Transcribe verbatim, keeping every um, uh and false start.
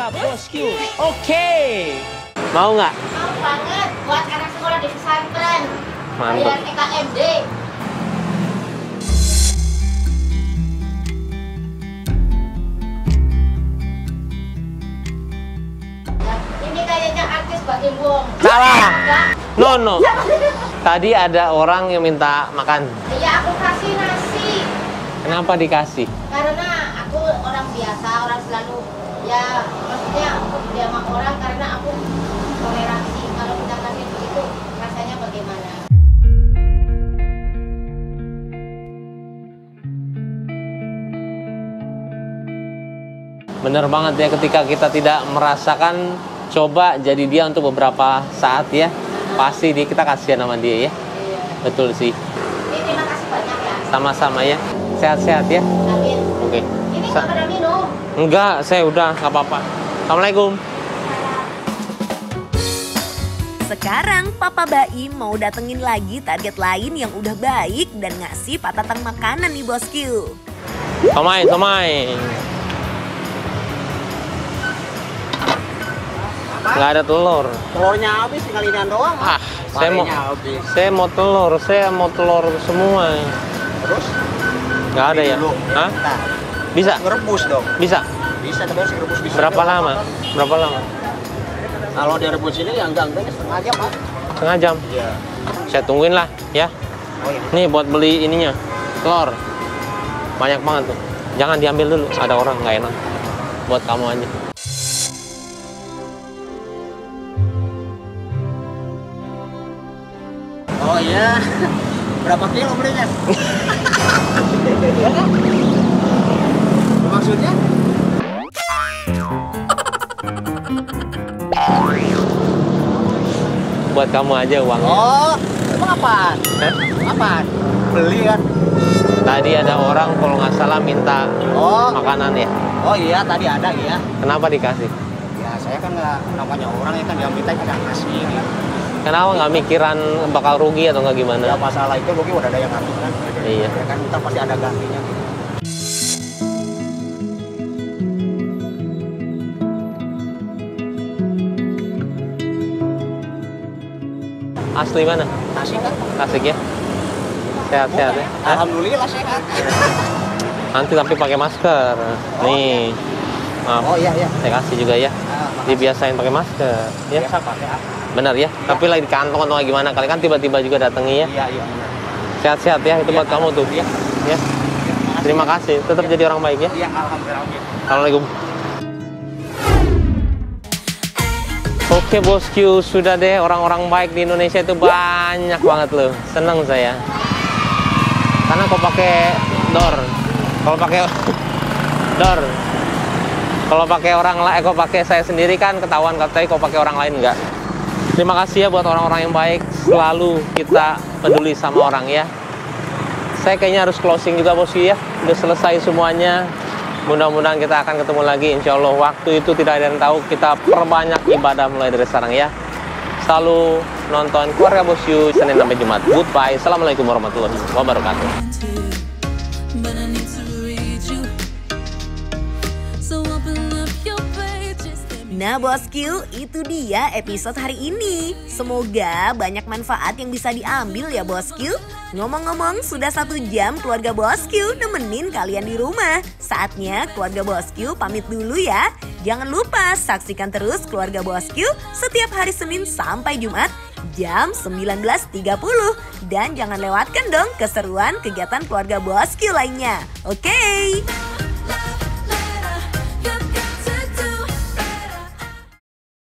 Mantap bosku. Oke. Mau nggak? Mau banget buat anak sekolah di pesantren. Mantap. Bayar E K M D. Ini kayaknya artis Mbak Imbong. Salah. No no. Tadi ada orang yang minta makan. Iya, aku kasih nasi. Kenapa dikasih? Karena aku orang biasa, orang selalu ya maksudnya aku dia sama orang karena aku toleransi. Kalau kita kasih begitu rasanya bagaimana? Bener banget ya, ketika kita tidak merasakan, coba jadi dia untuk beberapa saat ya. Pasti dia, kita kasihan sama dia ya. Iya. Betul sih. Ini terima kasih banyak ya. Sama-sama ya. Sehat-sehat ya. Amin. Oke. Ini Sa- nggak pada minum. Enggak, saya udah, nggak apa-apa. Assalamualaikum. Sekarang Papa Baim mau datengin lagi target lain yang udah baik dan ngasih patatang makanan nih bosku. Somai, somai. Nggak ada telur. Telurnya habis, tinggal inian doang. Ah, saya mau, Parenya habis. saya mau telur, saya mau telur semua. Terus? Nggak ada ya? Dulu. Hah? Nah, Bisa? ngerebus dong. Bisa? Bisa, tapi harus ngerebus bisa. Berapa lama? Berapa lama? Kalau direbus ini yang enggak-enggaknya setengah jam, Pak. Setengah jam. Iya. Saya tungguin lah ya. Oh iya. Nih buat beli ininya, telur. Banyak banget tuh. Jangan diambil dulu, ada orang nggak enak. Buat kamu aja. Oh iya. Berapa kilo belinya? Maksudnya? Buat kamu aja uangnya. Oh, emang apaan? Hah? Apaan? Beli kan? Tadi ada orang kalau nggak salah minta Oh, makanan ya. oh iya tadi ada ya. Kenapa dikasih? Ya saya kan nggak namanya orang ya kan yang minta kan yang kasih ya. Kenapa nggak mikiran bakal rugi atau nggak gimana? Ya masalah itu mungkin udah ada yang ngatur kan. Iya. Ya kan ntar pasti ada gantinya. Asli mana? Nasi kan? Tasik ya. Sehat-sehat ya. Hah? Alhamdulillah sehat. Nanti tapi pakai masker. Nih. Maaf. Oh iya iya. Saya kasih juga ya. Ah, makasih. Dibiasain pakai masker. Ya. Biasa pakai ah. Benar ya. Tapi lagi di kantong atau gimana? Kali kan tiba-tiba juga datangi ya. Iya iya benar. Sehat-sehat ya. Itu Iya, buat kamu tuh. Iya. Ya. Terima kasih. Tetap jadi orang baik ya. Iya alhamdulillah. Oke. Assalamualaikum. Oke bosku, sudah deh, orang-orang baik di Indonesia itu banyak banget loh. Seneng saya. Karena kau pakai door, kalau pakai door, kalau pakai orang lain, kau pakai saya sendiri kan ketahuan, katanya kau pakai orang lain enggak. Terima kasih ya buat orang-orang yang baik. Selalu kita peduli sama orang ya. Saya kayaknya harus closing juga bosku ya. Udah selesai semuanya. Mudah-mudahan kita akan ketemu lagi. Insya Allah waktu itu tidak ada yang tahu. Kita perbanyak ibadah mulai dari sekarang ya. Selalu nonton Keluarga Bosku Senin sampai Jumat. Goodbye. Assalamualaikum warahmatullahi wabarakatuh. Nah bosku, itu dia episode hari ini. Semoga banyak manfaat yang bisa diambil ya bosku. Ngomong-ngomong, sudah satu jam keluarga bosku nemenin kalian di rumah. Saatnya keluarga bosku pamit dulu ya. Jangan lupa saksikan terus keluarga bosku setiap hari Senin sampai Jumat jam sembilan belas tiga puluh. Dan jangan lewatkan dong keseruan kegiatan keluarga bosku lainnya. Oke?